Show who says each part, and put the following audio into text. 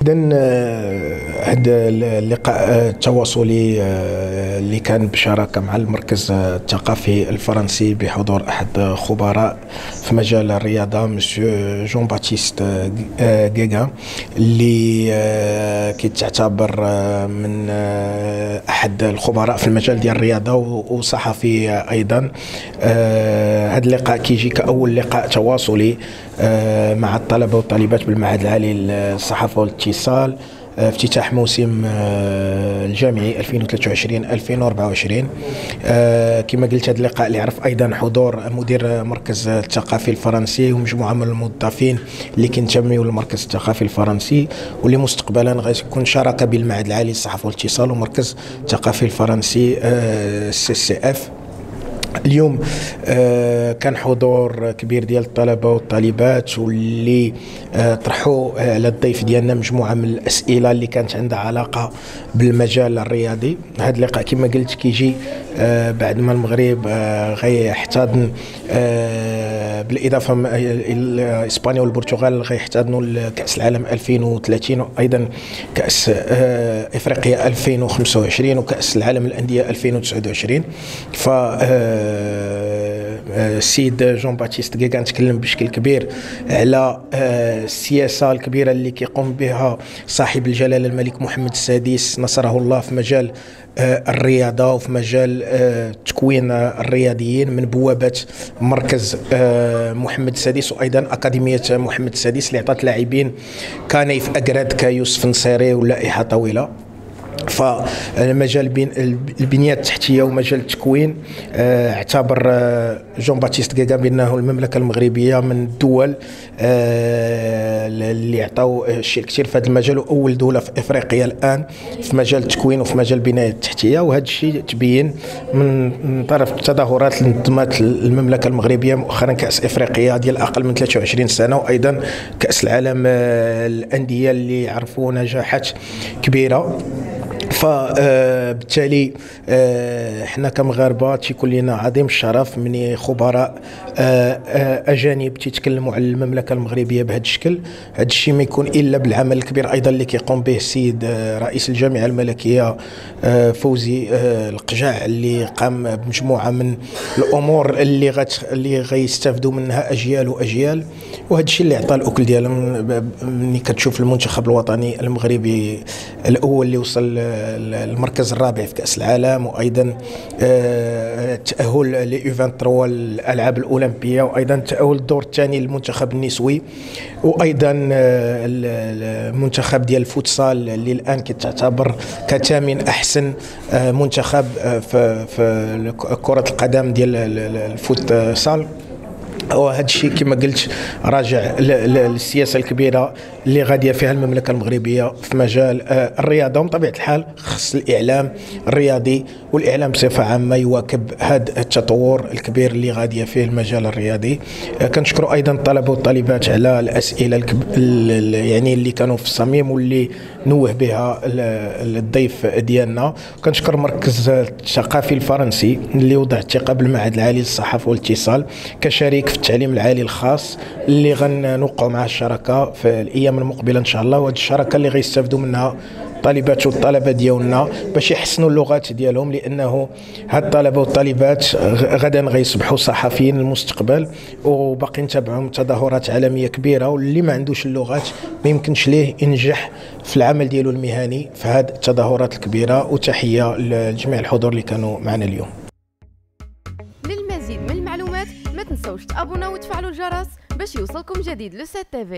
Speaker 1: إذا هذا اللقاء التواصلي اللي كان بشراكة مع المركز الثقافي الفرنسي بحضور أحد خبراء في مجال الرياضة مسيو جون باتيست غيغان، اللي كيتعتبر من أحد الخبراء في المجال ديال الرياضة وصحفي أيضا. هذا اللقاء كيجي كأول لقاء تواصلي مع الطلبة والطالبات بالمعهد العالي للصحافة والاتصال، افتتاح موسم الجامعي 2023-2024. كما قلت، هذا اللقاء اللي عرف ايضا حضور مدير المركز الثقافي الفرنسي ومجموعه من الموظفين اللي كينتميوا للمركز الثقافي الفرنسي، واللي مستقبلا غتكون شراكه بين المعهد العالي للصحافه والاتصال والمركز الثقافي الفرنسي CCF. اليوم كان حضور كبير ديال الطلبه والطالبات، واللي طرحوا على الضيف ديالنا مجموعه من الاسئله اللي كانت عندها علاقه بالمجال الرياضي. هذا اللقاء كما قلت كيجي بعد ما المغرب غيحتضن بالاضافه الى اسبانيا والبرتغال غيحتضنوا كاس العالم 2030، وايضا كاس افريقيا 2025 وكاس العالم للانديه 2029. ف السيد جون باتيست غيغان تكلم بشكل كبير على السياسه الكبيره اللي كيقوم بها صاحب الجلاله الملك محمد السادس نصره الله في مجال الرياضه وفي مجال تكوين الرياضيين، من بوابه مركز محمد السادس وايضا اكاديميه محمد السادس اللي عطات لاعبين كنيف اكراد كيوسف نصيري ولائحه طويله. فمجال البنية التحتية ومجال التكوين اعتبر جون باتيست غيغان بأنه المملكة المغربية من الدول اللي عطاو الشيء كثير في هذا المجال، وأول دولة في إفريقيا الآن في مجال التكوين وفي مجال البناية التحتية. وهذا الشيء تبين من طرف التظاهرات اللي نظمت المملكة المغربية مؤخرا، كأس إفريقيا ديال أقل من 23 سنة وأيضا كأس العالم الأندية اللي عرفوا نجاحات كبيرة. فبالتالي احنا كمغاربه تيكون لنا عظيم الشرف من خبراء اجانب تيتكلموا على المملكه المغربيه بهذا الشكل. هذا الشيء ما يكون الا بالعمل الكبير ايضا اللي كيقوم به السيد رئيس الجامعه الملكيه فوزي القجاع، اللي قام بمجموعه من الامور اللي غيستافدوا منها اجيال واجيال. وهذا الشيء اللي عطى الاكل ديالهم ملي كتشوف المنتخب الوطني المغربي الاول اللي وصل المركز الرابع في كأس العالم، وأيضا التأهل ل 23 الألعاب الأولمبية، وأيضا التأهل الدور الثاني للمنتخب النسوي، وأيضا المنتخب ديال الفوتسال اللي الآن كتعتبر كثامن أحسن منتخب في كرة القدم ديال الفوتسال. وهذا الشيء كما قلت راجع للسياسه الكبيره اللي غاديه فيها المملكه المغربيه في مجال الرياضه. ومن طبيعه الحال خص الاعلام الرياضي والاعلام بصفه عامه يواكب هذا التطور الكبير اللي غاديه فيه المجال الرياضي. كنشكروا ايضا الطلبه والطالبات على الاسئله يعني اللي كانوا في الصميم واللي نوه بها الضيف ديالنا. كنشكر المركز الثقافي الفرنسي اللي وضع الثقه بالمعهد العالي للصحافه والاتصال كشريك في التعليم العالي الخاص، اللي غنوقعوا مع الشراكه في الايام المقبله ان شاء الله. وهذه الشراكه اللي غيستافدوا منها الطالبات والطلبه ديالنا باش يحسنوا اللغات ديالهم، لانه هاد الطلبه والطالبات غدا غيصبحوا صحفيين المستقبل، وباقي نتابعهم تظاهرات عالميه كبيره، واللي ما عندوش اللغات ما يمكنش ليه ينجح في العمل ديالو المهني في هاد التظاهرات الكبيره. وتحيه لجميع الحضور اللي كانوا معنا اليوم.
Speaker 2: للمزيد من المعلومات ما تنسوش تابوناو وتفعلوا الجرس باش يوصلكم جديد لو 7 تي في.